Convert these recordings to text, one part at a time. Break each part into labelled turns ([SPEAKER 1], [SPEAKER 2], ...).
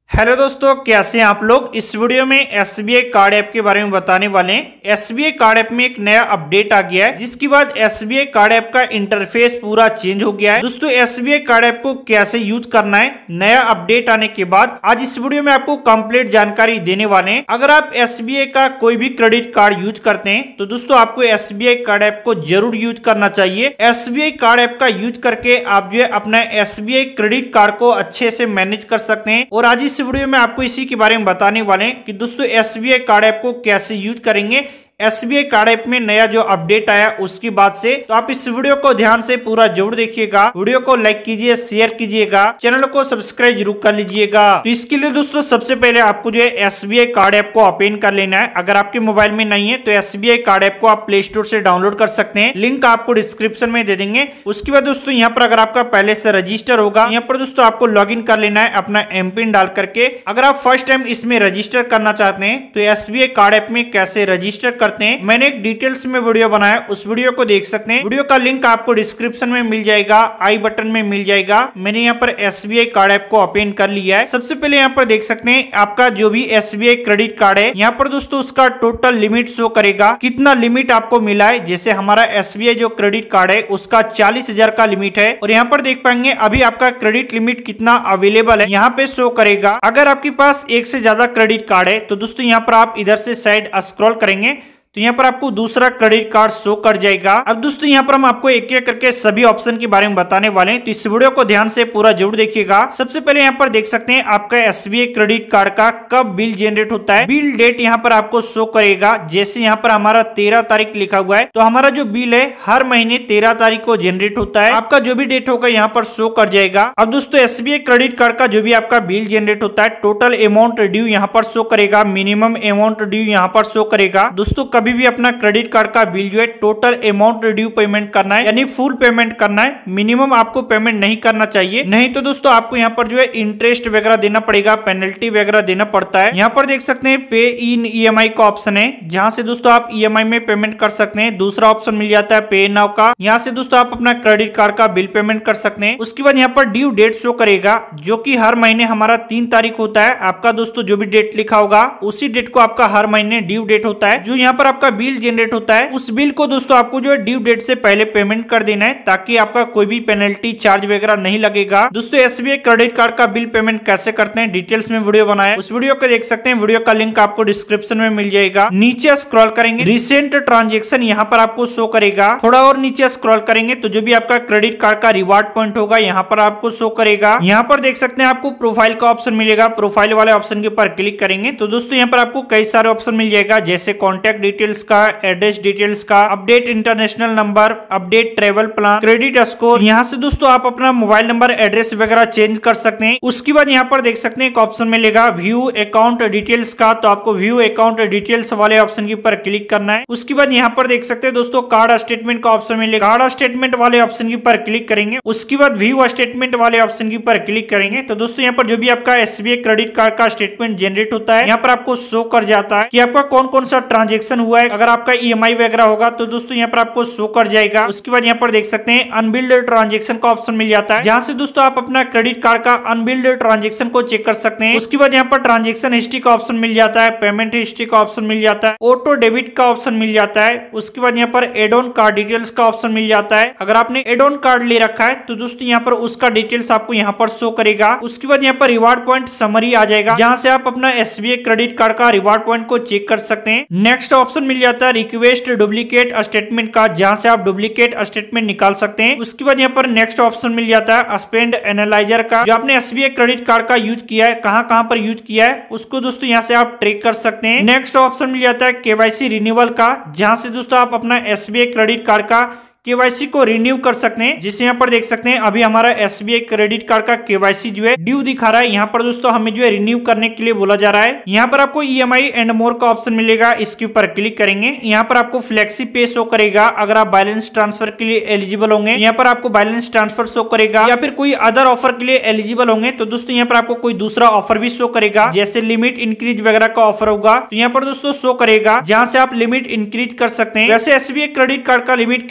[SPEAKER 1] Hello दोस्तों, कैसे हैं आप लोग। इस वीडियो में एसबीआई कार्ड ऐप के बारे में बताने वाले हैं। एसबीआई कार्ड ऐप में एक नया अपडेट आ गया है, जिसके बाद एसबीआई कार्ड ऐप का इंटरफेस पूरा चेंज हो गया है। दोस्तों, एसबीआई कार्ड ऐप को कैसे यूज करना है नया अपडेट आने के बाद, आज इस वीडियो में आपको कंप्लीट जानकारी देने वाले हैं। अगर आप एसबीआई का कोई भी क्रेडिट कार्ड यूज करते हैं तो दोस्तों आपको एसबीआई कार्ड ऐप को जरूर यूज करना चाहिए। एसबीआई कार्ड ऐप का यूज करके आप जो है अपना एसबीआई क्रेडिट कार्ड को अच्छे से मैनेज कर सकते हैं। और आज इस वीडियो में आपको इसी के बारे में बताने वाले हैं कि दोस्तों एसबीआई कार्ड ऐप को कैसे यूज करेंगे एसबीआई कार्ड ऐप में नया जो अपडेट आया उसके बाद से। तो आप इस वीडियो को ध्यान से पूरा जरूर देखिएगा, वीडियो को लाइक कीजिए, शेयर कीजिएगा, चैनल को सब्सक्राइब जरूर कर लीजिएगा। तो इसके लिए दोस्तों सबसे पहले आपको जो है एसबीआई कार्ड ऐप को ओपन कर लेना है। अगर आपके मोबाइल में नहीं है तो एसबीआई कार्ड ऐप को आप प्ले स्टोर से डाउनलोड कर सकते हैं, लिंक आपको डिस्क्रिप्शन में दे देंगे। उसके बाद दोस्तों यहाँ पर अगर आपका पहले से रजिस्टर होगा, यहाँ पर दोस्तों आपको लॉग इन कर लेना है अपना एमपिन डाल करके। अगर आप फर्स्ट टाइम इसमें रजिस्टर करना चाहते हैं तो एसबीआई कार्ड ऐप में कैसे रजिस्टर करते हैं मैंने एक डिटेल्स में वीडियो बनाया, उस वीडियो को देख सकते हैं। वीडियो का लिंक आपको डिस्क्रिप्शन में मिल जाएगा, आई बटन में मिल जाएगा। मैंने यहाँ पर एसबीआई कार्ड ऐप को ओपन कर लिया है। सबसे पहले यहाँ पर देख सकते हैं आपका जो भी एसबीआई क्रेडिट कार्ड है, यहाँ पर दोस्तों उसका टोटल लिमिट शो करेगा, कितना लिमिट आपको मिला है। जैसे हमारा एसबीआई जो क्रेडिट कार्ड है उसका 40,000 का लिमिट है और यहाँ पर देख पाएंगे अभी आपका क्रेडिट लिमिट कितना अवेलेबल है यहाँ पे शो करेगा। अगर आपके पास एक से ज्यादा क्रेडिट कार्ड है तो दोस्तों यहाँ पर आप इधर से साइड स्क्रॉल करेंगे तो यहाँ पर आपको दूसरा क्रेडिट कार्ड शो कर जाएगा। अब दोस्तों यहाँ पर हम आपको एक एक करके सभी ऑप्शन के बारे में बताने वाले हैं, तो इस वीडियो को ध्यान से पूरा जरूर देखिएगा। सबसे पहले यहाँ पर देख सकते हैं आपका एसबीआई क्रेडिट कार्ड का कब बिल जनरेट होता है। बिल डेट यहाँ पर आपको शो करेगा। जैसे यहाँ पर हमारा 13 तारीख लिखा हुआ है तो हमारा जो बिल है हर महीने 13 तारीख को जनरेट होता है। आपका जो भी डेट होगा यहाँ पर शो कर जाएगा। अब दोस्तों एसबीआई क्रेडिट कार्ड का जो भी आपका बिल जनरेट होता है टोटल अमाउंट ड्यू यहाँ पर शो करेगा, मिनिमम अमाउंट ड्यू यहाँ पर शो करेगा। दोस्तों कभी भी अपना क्रेडिट कार्ड का बिल जो है टोटल अमाउंट ड्यू पेमेंट करना है, यानी फुल पेमेंट करना है। मिनिमम आपको पेमेंट नहीं करना चाहिए, नहीं तो दोस्तों आपको यहाँ पर जो है इंटरेस्ट वगैरह देना पड़ेगा, पेनल्टी वगैरह देना पड़ता है। यहाँ पर देख सकते हैं पे इन ईएमआई का ऑप्शन है, जहां से दोस्तों आप ईएमआई में पेमेंट कर सकते हैं। दूसरा ऑप्शन मिल जाता है पे नाउ का, यहाँ से दोस्तों आप अपना क्रेडिट कार्ड का बिल पेमेंट कर सकते हैं। उसके बाद यहाँ पर ड्यू डेट शो करेगा, जो कि हर महीने हमारा 3 तारीख होता है। आपका दोस्तों जो भी डेट लिखा होगा उसी डेट को आपका हर महीने ड्यू डेट होता है। जो यहाँ पर आपका बिल जनरेट होता है उस बिल को दोस्तों आपको जो है ड्यू डेट से पहले पेमेंट कर देना है, ताकि आपका कोई भी पेनल्टी चार्ज वगैरह नहीं लगेगा। दोस्तों एसबीआई क्रेडिट कार्ड का बिल पेमेंट कैसे करते हैं डिटेल्स में वीडियो बनाया, उस वीडियो को देख सकते हैं। वीडियो का लिंक आपको डिस्क्रिप्शन में मिल जाएगा। नीचे स्क्रॉल करेंगे रिसेंट ट्रांजेक्शन यहाँ पर आपको शो करेगा। थोड़ा और नीचे स्क्रॉल करेंगे तो जो भी आपका क्रेडिट कार्ड का रिवार्ड पॉइंट होगा यहाँ पर आपको शो करेगा। यहाँ पर देख सकते हैं आपको प्रोफाइल का ऑप्शन मिलेगा। प्रोफाइल वाले ऑप्शन के ऊपर क्लिक करेंगे तो दोस्तों यहाँ पर आपको कई सारे ऑप्शन मिल जाएगा, जैसे कॉन्टैक्ट डिटेल्स का, एड्रेस डिटेल्स का, update international number, update travel plan, credit score. यहाँ से दोस्तों आप अपना मोबाइल नंबर, एड्रेस वगैरह चेंज कर सकते हैं। उसके बाद यहाँ पर देख सकते हैं एक ऑप्शन मिलेगा व्यू अकाउंट डिटेल्स का, तो आपको व्यू अकाउंट डिटेल्स वाले ऑप्शन के ऊपर क्लिक करना है। उसके बाद यहाँ पर देख सकते हैं दोस्तों कार्ड स्टेटमेंट का ऑप्शन मिलेगा। कार्ड स्टेटमेंट वाले ऑप्शन के ऊपर क्लिक करेंगे। उसके बाद व्यू स्टेटमेंट वाले ऑप्शन के ऊपर क्लिक करेंगे तो दोस्तों यहाँ पर जो भी आपका एसबीआई क्रेडिट कार्ड का स्टेटमेंट जनरेट होता है यहाँ पर आपको शो कर जाता है कि आपका कौन कौन सा ट्रांजेक्शन हुआ है। अगर आपका ईएमआई वगैरह होगा तो दोस्तों यहाँ पर आपको शो कर जाएगा। उसके बाद यहाँ पर देख सकते हैं अनबिल्ड ट्रांजेक्शन का ऑप्शन मिल जाता है, जहां से दोस्तों आप अपना क्रेडिट कार्ड का अनबिल्ड ट्रांजेक्शन को चेक कर सकते हैं। उसके बाद यहाँ पर ट्रांजेक्शन हिस्ट्री का ऑप्शन मिल जाता है, पेमेंट हिस्ट्री का ऑप्शन मिल जाता है, ऑटो डेबिट का ऑप्शन मिल जाता है। उसके बाद यहाँ पर एड ऑन कार्ड डिटेल्स का ऑप्शन मिल जाता है। अगर आपने एड ऑन कार्ड ले रखा है तो दोस्तों यहाँ पर उसका डिटेल्स आपको यहाँ पर शो करेगा। उसके बाद यहाँ पर रिवार्ड पॉइंट समरी आ जाएगा, जहां से आप अपना एसबीआई क्रेडिट कार्ड का रिवार्ड पॉइंट को चेक कर सकते हैं। नेक्स्ट ऑप्शन मिल जाता है रिक्वेस्ट डुप्लीकेट स्टेटमेंट का, जहां से आप डुप्लीकेट स्टेटमेंट निकाल सकते हैं। उसके बाद यहाँ पर नेक्स्ट ऑप्शन मिल जाता है स्पेंड एनालाइजर का, जो आपने एसबीआई क्रेडिट कार्ड का यूज किया है, कहां पर यूज किया है उसको दोस्तों यहाँ से आप ट्रैक कर सकते हैं। नेक्स्ट ऑप्शन मिल जाता है केवाईसी रिन्यूअल का, जहां से दोस्तों आप अपना एसबीआई क्रेडिट कार्ड का केवाईसी को रिन्यू कर सकते हैं। जिसे यहाँ पर देख सकते हैं अभी हमारा एसबीआई क्रेडिट कार्ड का केवाईसी जो है ड्यू दिखा रहा है। यहाँ पर दोस्तों हमें जो है रिन्यू करने के लिए बोला जा रहा है। यहाँ पर आपको ईएमआई एंड मोर का ऑप्शन मिलेगा, इसके ऊपर क्लिक करेंगे। यहाँ पर आपको फ्लेक्सी पे शो करेगा। अगर आप बैलेंस ट्रांसफर के लिए एलिजिबल होंगे यहाँ पर आपको बैलेंस ट्रांसफर शो करेगा, या फिर कोई अदर ऑफर के लिए एलिजिबल होंगे तो दोस्तों यहाँ पर आपको कोई दूसरा ऑफर भी शो करेगा, जैसे लिमिट इंक्रीज वगैरह का ऑफर होगा तो यहाँ पर दोस्तों शो करेगा, जहां से आप लिमिट इंक्रीज कर सकते हैं। वैसे एसबीआई क्रेडिट कार्ड का लिमिट कैसे इंक्रीज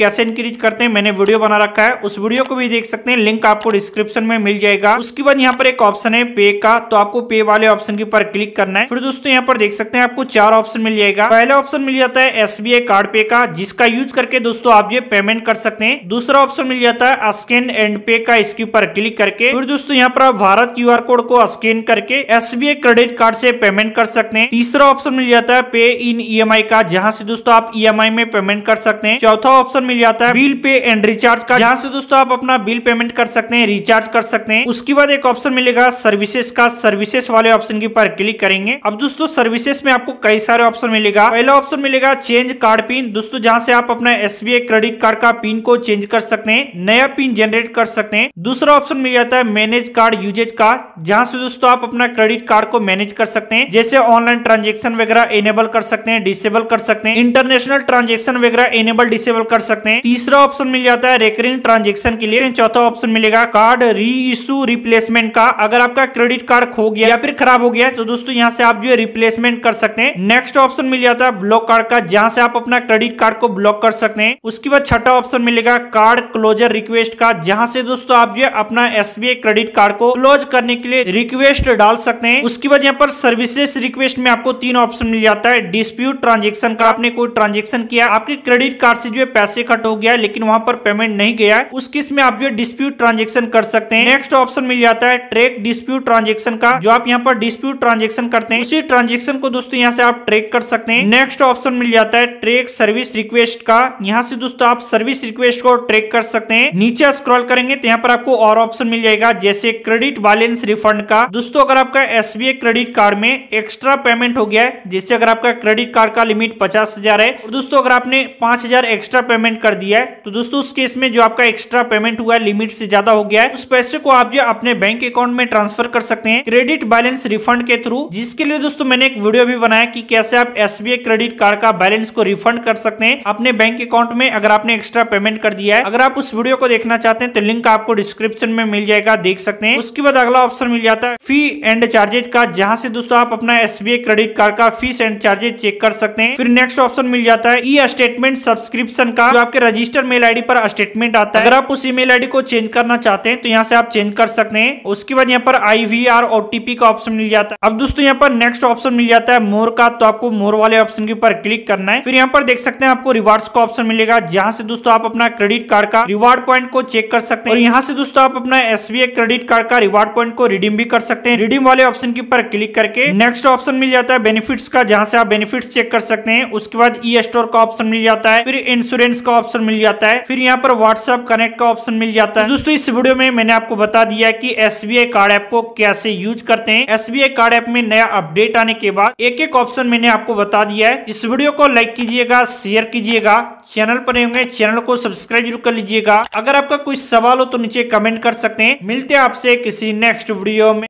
[SPEAKER 1] सीरीज करते हैं, मैंने वीडियो बना रखा है, उस वीडियो को भी देख सकते हैं, लिंक आपको डिस्क्रिप्शन में मिल जाएगा। उसके बाद यहाँ पर एक ऑप्शन है पे का, तो आपको पे वाले ऑप्शन के ऊपर क्लिक करना है। फिर दोस्तों यहाँ पर देख सकते हैं आपको 4 ऑप्शन मिल जाएगा। पहला ऑप्शन मिल जाता है SBI कार्ड पे का, जिसका यूज करके दोस्तों आप ये पेमेंट कर सकते हैं। दूसरा ऑप्शन मिल जाता है स्कैन एंड पे का, इसके ऊपर क्लिक करके फिर दोस्तों यहाँ पर आप भारत QR कोड को स्कैन करके SBI क्रेडिट कार्ड से पेमेंट कर सकते हैं। तीसरा ऑप्शन मिल जाता है पे इन EMI का, जहां से दोस्तों आप EMI में पेमेंट कर सकते हैं। चौथा ऑप्शन मिल जाता है बिल पे एंड रिचार्ज का, जहां से दोस्तों आप अपना बिल पेमेंट कर सकते हैं, रिचार्ज कर सकते हैं। उसके बाद एक ऑप्शन मिलेगा सर्विसेज का, सर्विसेज वाले ऑप्शन के ऊपर क्लिक करेंगे। अब दोस्तों सर्विसेज में आपको कई सारे ऑप्शन मिलेगा। पहला ऑप्शन मिलेगा चेंज कार्ड पिन, दोस्तों जहां से आप अपना SBI क्रेडिट कार्ड का पिन को चेंज कर सकते हैं, नया पिन जनरेट कर सकते हैं। दूसरा ऑप्शन मिल जाता है मैनेज कार्ड यूजेज का, जहां से दोस्तों आप अपना क्रेडिट कार्ड को मैनेज कर सकते हैं, जैसे ऑनलाइन ट्रांजेक्शन वगैरह इनेबल कर सकते हैं, डिसेबल कर सकते हैं, इंटरनेशनल ट्रांजेक्शन वगैरह इनेबल डिसेबल कर सकते हैं। तीसरा ऑप्शन मिल जाता है रेकरिंग ट्रांजेक्शन के लिए। चौथा ऑप्शन मिलेगा कार्ड री इशू रिप्लेसमेंट का, अगर आपका क्रेडिट कार्ड खो गया या फिर खराब हो गया तो दोस्तों यहाँ से आप जो है रिप्लेसमेंट कर सकते हैं। नेक्स्ट ऑप्शन मिल जाता है ब्लॉक कार्ड का, जहां से आप अपना क्रेडिट कार्ड को ब्लॉक कर सकते हैं। उसके बाद छठा ऑप्शन मिलेगा कार्ड क्लोजर रिक्वेस्ट का, जहां से दोस्तों आप जो अपना SBI क्रेडिट कार्ड को क्लोज करने के लिए रिक्वेस्ट डाल सकते हैं। उसके बाद यहाँ पर सर्विसेज रिक्वेस्ट में आपको 3 ऑप्शन मिल जाता है। डिस्प्यूट ट्रांजेक्शन का, आपने कोई ट्रांजेक्शन किया, आपके क्रेडिट कार्ड से जो है पैसे कट हो गया लेकिन वहां पर पेमेंट नहीं गया है, उस केस में आप जो डिस्प्यूट ट्रांजेक्शन कर सकते हैं। नेक्स्ट ऑप्शन मिल जाता है ट्रैक डिस्प्यूट ट्रांजेक्शन का, जो आप यहाँ पर डिस्प्यूट ट्रांजेक्शन करते हैं उसी ट्रांजेक्शन को दोस्तों यहाँ से आप ट्रैक कर सकते हैं। नेक्स्ट ऑप्शन मिल जाता है ट्रैक सर्विस रिक्वेस्ट का, यहाँ से दोस्तों आप सर्विस रिक्वेस्ट को ट्रैक कर सकते हैं। नीचे स्क्रॉल करेंगे तो यहाँ पर आपको और ऑप्शन मिल जाएगा, जैसे क्रेडिट बैलेंस रिफंड का। दोस्तों अगर आपका SBI क्रेडिट कार्ड में एक्स्ट्रा पेमेंट हो गया है, जैसे अगर आपका क्रेडिट कार्ड का लिमिट 50,000 है और दोस्तों अगर आपने 5,000 एक्स्ट्रा पेमेंट कर दिया है, तो दोस्तों उस केस में जो आपका एक्स्ट्रा पेमेंट हुआ है लिमिट से ज्यादा हो गया है, उस पैसे को आप जो अपने बैंक अकाउंट में ट्रांसफर कर सकते हैं क्रेडिट बैलेंस रिफंड के थ्रू। जिसके लिए दोस्तों मैंने एक वीडियो भी बनाया कि कैसे आप SBI क्रेडिट कार्ड का बैलेंस को रिफंड कर सकते हैं अपने बैंक अकाउंट में अगर आपने एक्स्ट्रा पेमेंट कर दिया है। अगर आप उस वीडियो को देखना चाहते हैं तो लिंक आपको डिस्क्रिप्शन में मिल जाएगा, देख सकते हैं। उसके बाद अगला ऑप्शन मिल जाता है फी एंड चार्जेज का, जहां से दोस्तों आप अपना SBI क्रेडिट कार्ड का फीस एंड चार्जेज चेक कर सकते हैं। फिर नेक्स्ट ऑप्शन मिल जाता है ई स्टेटमेंट सब्सक्रिप्शन का, जो आपके रजिस्टर मेल आईडी पर स्टेटमेंट आता है, अगर आप उस ईमेल आईडी को चेंज करना चाहते हैं तो यहाँ से आप चेंज कर सकते हैं। उसके बाद यहाँ पर IVR OTP का ऑप्शन मिल जाता है। अब दोस्तों यहाँ पर नेक्स्ट ऑप्शन मिल जाता है मोर का, तो आपको मोर वाले ऑप्शन के ऊपर क्लिक करना है। फिर यहाँ पर देख सकते हैं आपको रिवार्ड्स का ऑप्शन मिलेगा, जहां से दोस्तों आप अपना क्रेडिट कार्ड का रिवार्ड पॉइंट को चेक कर सकते हैं और यहाँ से दोस्तों आप अपना SBI क्रेडिट कार्ड का रिवार्ड पॉइंट को रिडीम भी कर सकते हैं। रिडीम वाले ऑप्शन के ऊपर क्लिक करके नेक्स्ट ऑप्शन मिल जाता है बेनिफिट्स का, जहां से आप बेनिफिट्स चेक कर सकते हैं। उसके बाद ई स्टोर का ऑप्शन मिल जाता है, फिर इंश्योरेंस का ऑप्शन मिल जाता है, फिर यहाँ पर व्हाट्सएप कनेक्ट का ऑप्शन मिल जाता है। दोस्तों इस वीडियो में मैंने आपको बता दिया कि SBI कार्ड ऐप को कैसे यूज करते हैं। SBI कार्ड ऐप में नया अपडेट आने के बाद एक एक ऑप्शन मैंने आपको बता दिया है। इस वीडियो को लाइक कीजिएगा, शेयर कीजिएगा, चैनल पर होंगे चैनल को सब्सक्राइब जरूर कर लीजिएगा। अगर आपका कोई सवाल हो तो नीचे कमेंट कर सकते हैं। मिलते हैं आपसे किसी नेक्स्ट वीडियो में।